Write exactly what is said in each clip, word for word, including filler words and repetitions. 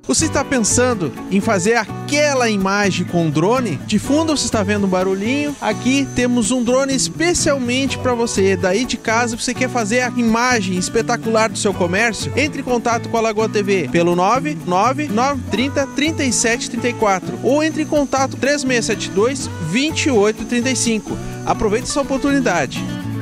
Você está pensando em fazer aquela imagem com drone? De fundo você está vendo um barulhinho. Aqui temos um drone especialmente para você. Daí de casa você quer fazer a imagem espetacular do seu comércio? Entre em contato com a Lagoa T V pelo nove nove nove três zero três sete três quatro ou entre em contato três seis sete dois dois oito três cinco. Aproveite essa oportunidade.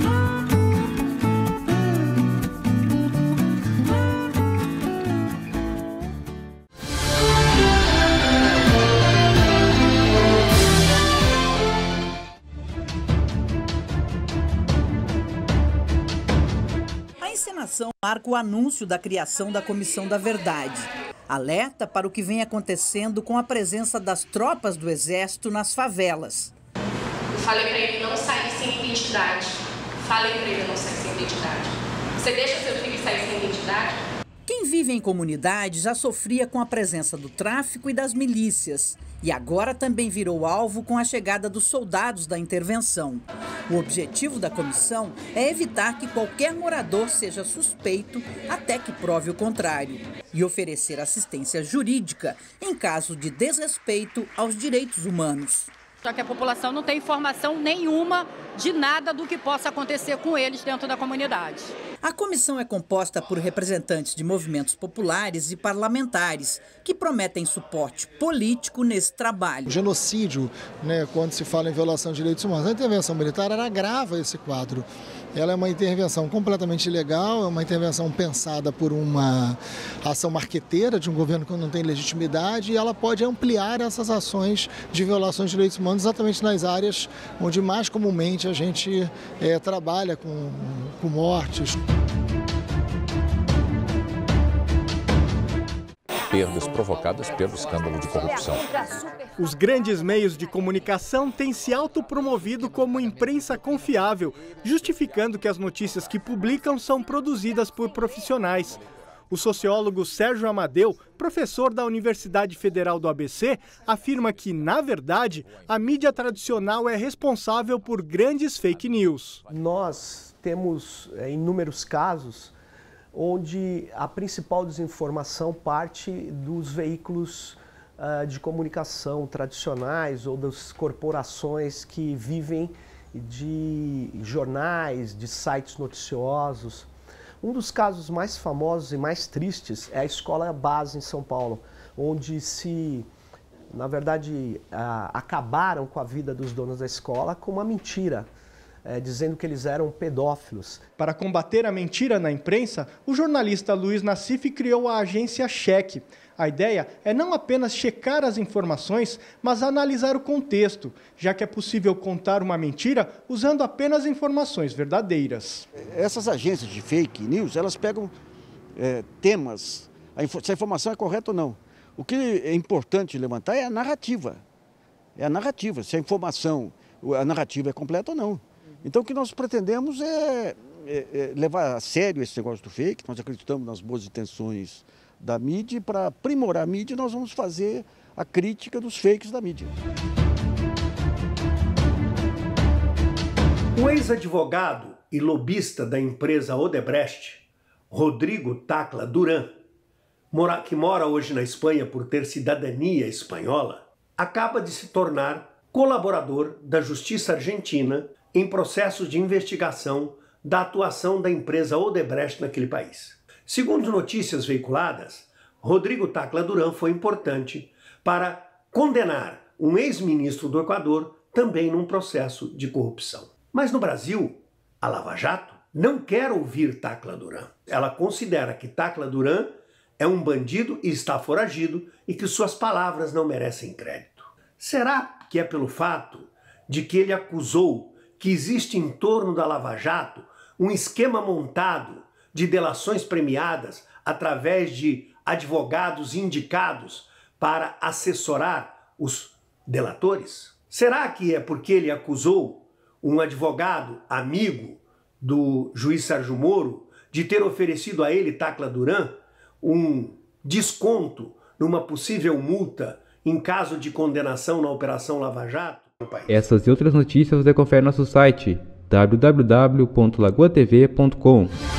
A encenação marca o anúncio da criação da Comissão da Verdade. Alerta para o que vem acontecendo com a presença das tropas do Exército nas favelas. Eu falei para ele não sair sem identidade. Falei para ele não sair sem identidade. Você deixa seu filho sair sem identidade? Quem vive em comunidade já sofria com a presença do tráfico e das milícias. E agora também virou alvo com a chegada dos soldados da intervenção. O objetivo da comissão é evitar que qualquer morador seja suspeito até que prove o contrário e oferecer assistência jurídica em caso de desrespeito aos direitos humanos. Só que a população não tem informação nenhuma de nada do que possa acontecer com eles dentro da comunidade. A comissão é composta por representantes de movimentos populares e parlamentares que prometem suporte político nesse trabalho. O genocídio, né, quando se fala em violação de direitos humanos, a intervenção militar ela agrava esse quadro. Ela é uma intervenção completamente ilegal, é uma intervenção pensada por uma ação marqueteira de um governo que não tem legitimidade e ela pode ampliar essas ações de violações de direitos humanos exatamente nas áreas onde mais comumente a gente é, trabalha com, com mortes. Perdas provocadas pelo escândalo de corrupção. Os grandes meios de comunicação têm se autopromovido como imprensa confiável, justificando que as notícias que publicam são produzidas por profissionais. O sociólogo Sérgio Amadeu, professor da Universidade Federal do A B C, afirma que, na verdade, a mídia tradicional é responsável por grandes fake news. Nós temos é, inúmeros casos onde a principal desinformação parte dos veículos uh, de comunicação tradicionais ou das corporações que vivem de jornais, de sites noticiosos. Um dos casos mais famosos e mais tristes é a Escola Base em São Paulo, onde se, na verdade, uh, acabaram com a vida dos donos da escola com uma mentira. É, dizendo que eles eram pedófilos. Para combater a mentira na imprensa, o jornalista Luiz Nassif criou a agência Cheque. A ideia é não apenas checar as informações, mas analisar o contexto, já que é possível contar uma mentira usando apenas informações verdadeiras. Essas agências de fake news, elas pegam é, temas, se a informação é correta ou não. O que é importante levantar é a narrativa. É a narrativa, se a informação, a narrativa é completa ou não. Então, o que nós pretendemos é, é, é levar a sério esse negócio do fake. Nós acreditamos nas boas intenções da mídia e para aprimorar a mídia nós vamos fazer a crítica dos fakes da mídia. O ex-advogado e lobista da empresa Odebrecht, Rodrigo Tacla Duran, que mora hoje na Espanha por ter cidadania espanhola, acaba de se tornar colaborador da Justiça Argentina em processos de investigação da atuação da empresa Odebrecht naquele país. Segundo notícias veiculadas, Rodrigo Tacla Duran foi importante para condenar um ex-ministro do Equador também num processo de corrupção. Mas no Brasil, a Lava Jato não quer ouvir Tacla Duran. Ela considera que Tacla Duran é um bandido e está foragido e que suas palavras não merecem crédito. Será que é pelo fato de que ele acusou que existe em torno da Lava Jato um esquema montado de delações premiadas através de advogados indicados para assessorar os delatores? Será que é porque ele acusou um advogado amigo do juiz Sérgio Moro de ter oferecido a ele, Tacla Duran, um desconto numa possível multa em caso de condenação na Operação Lava Jato? Essas e outras notícias você confere no nosso site w w w ponto lagoa t v ponto com.